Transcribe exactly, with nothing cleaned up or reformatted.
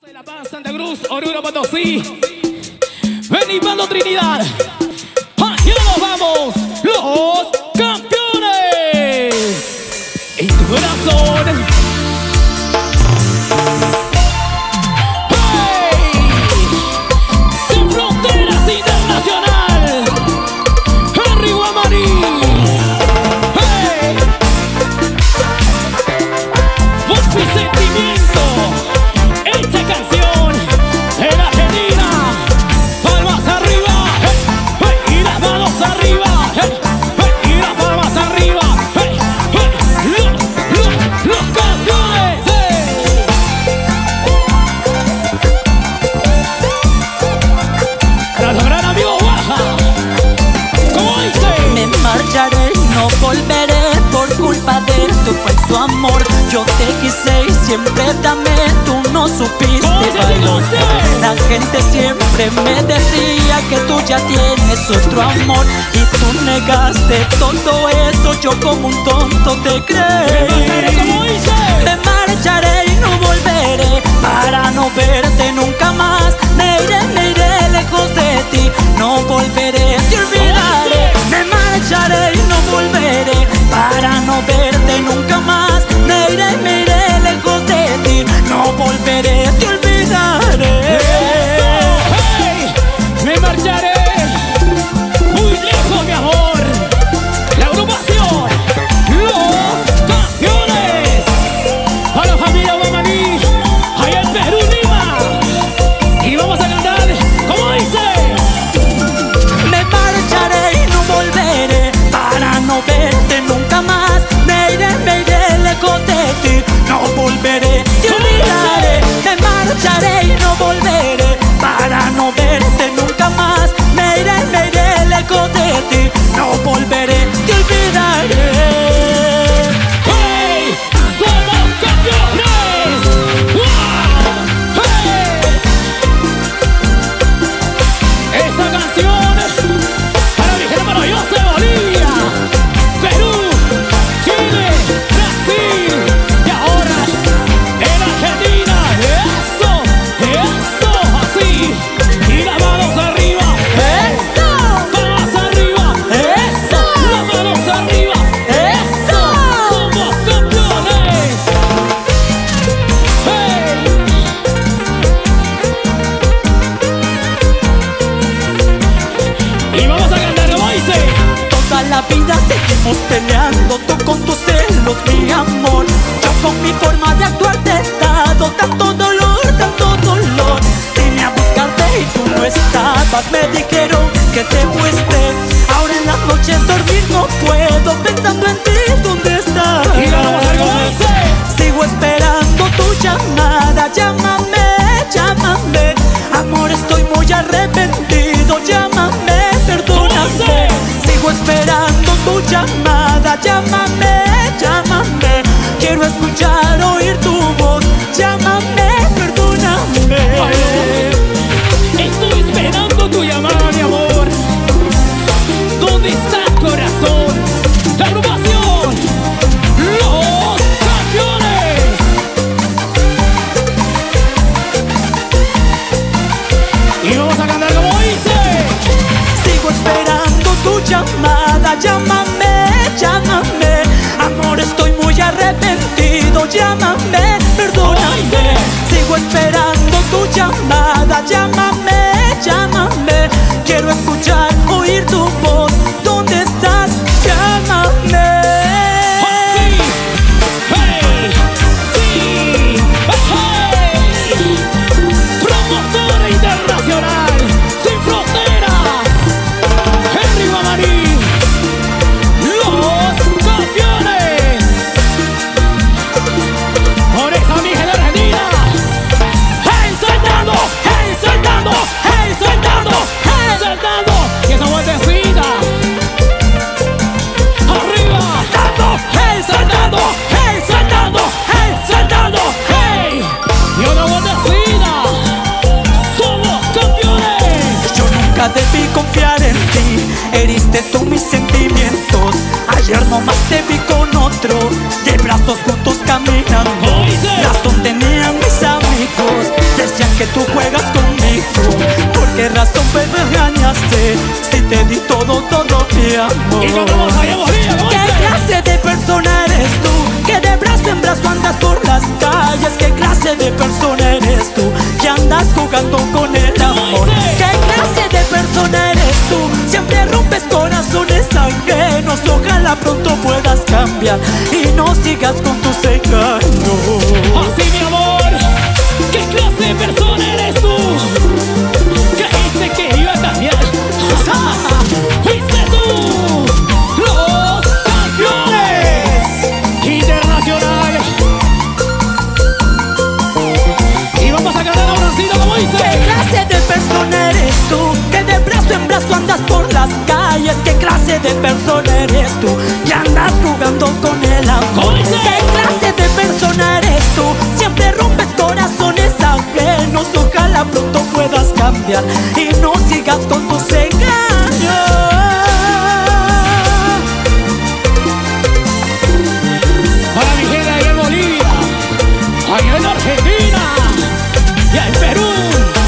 De La Paz, Santa Cruz, Oruro, Potosí, Benipando, Trinidad. Aquí nos vamos, los campeones. En tu corazón. Hey, sin fronteras internacional. Henry Guamaní. Hey, voz y sentimiento. Esta canción en Argentina, palmas arriba, hey, hey, y las manos arriba, hey, hey, y las palmas arriba, hey, hey, los, los, los campeones, hey. Para los gran amigos baja, como dice. Me marcharé y no volveré por culpa de tu falso amor. Yo te quise y siempre te amé, tú no supiste valorar. La gente siempre me decía que tú ya tienes otro amor y tú negaste todo eso, yo como un tonto te creí. Me marcharé y no volveré para no verte nunca más. Me iré, me iré lejos de ti, no volveré, te olvidaré. Me marcharé y no volveré para no verte nunca más. Me iré, me iré lejos de ti, no volveré, te olvidaré. Hey, me marcharé muy lejos, mi amor. La agrupación, los campeones. A la familia Guamaní, allá en Perú, Lima. Y vamos a cantar, como dice. Me marcharé y no volveré para no verte nunca más. Me iré, me iré lejos de ti, no volveré, te olvidaré. Me marcharé y no volveré para no verte nunca más. Me iré, me iré lejos de ti, no volveré, te olvidaré. ¡Hey! ¡Somos campeones! ¡Wow! ¡Hey! Esta canción para mi gente maravillosa de Bolivia, Perú, Chile, Brasil y ahora en Argentina. ¡Eso! ¡Eso! Así. Y las manos arriba. ¡Eso! ¡Palmas arriba! ¡Eso! ¡Las manos arriba! ¡Eso! ¡Somos campeones! ¡Hey! Y vamos a cantar como dice. Toda la vida seguimos peleando, tú con tus celos, mi amor. Yo con mi forma de actuar te he dado tanto dolor, tanto dolor. Vine a buscarte y tú no estabas, me dijeron que te fuiste. Ahora en las noches dormir no puedo, pensando en ti, ¿dónde estás? Y ahora vamos a ver cómo dice. Sigo esperando tu llamada, llámame, llámame. Amor, estoy muy arrepentido, llámame, perdóname. Sigo esperando tu llamada, llámame, llámame. Quiero escuchar, oír tu voz, llámame, perdóname. Estoy esperando tu llamada, mi amor. ¿Dónde estás, corazón? La agrupación, los campeones. Y vamos a cantar como dice. Sigo esperando tu llamada, llámame, llámame. Amor, estoy muy arrepentido, llámame, perdóname. Sigo esperando tu llamada, llámame, llámame. Quiero escuchar, oír tu voz, ¿dónde estás? Llámame. ¡Sí! ¡Hey! ¡Sí! ¡Hey! Promotora internacional, sin fronteras, Henry Guamaní, los campeones. Por esa mi gente argentina. ¡Hey, saltando! ¡Hey, saltando! ¡Hey, saltando! ¡Hey, saltando! ¡Que esa vueltecita! ¡Arriba! ¡Saltando! ¡Hey, saltando! ¡Hey, saltando! ¡Hey, saltando! ¡Hey! ¡Y otra vueltecita! ¡Somos campeones! Yo nunca debí confiar en ti, heriste tú mis sentimientos. Ayer nomás te vi con otro, de brazos juntos caminando. ¿Cómo dice? Razón tenían mis amigos, decían corazón, pero me engañaste. Si te di todo, todo mi amor. Y cantamos allá Bolivia, ¿cómo ¿Qué dice? clase de persona eres tú? Que de brazo en brazo andas por las calles. ¿Qué clase de persona eres tú? Que andas jugando con el amor. ¿Qué clase de persona eres tú? Siempre rompes corazones ajenos. Ojalá pronto puedas cambiar y no sigas con tus engaños. Así mi amor, ¿qué clase de persona eres tú? Que dice que iba a cambiar. Fuiste tú, los campeones internacionales. Y vamos a cantar ahora sí, como dice. ¿Qué clase de persona eres tú? Que de brazo en brazo andas por las calles. ¿Qué clase de persona eres tú? Que andas jugando con el amor. ¿Qué clase de persona eres tú? Siempre rompes corazones ajenos. Ojalá pronto puedas cambiar y no sigas con tus engaños. Para mi gente allá en Bolivia, allá en Argentina y en Perú.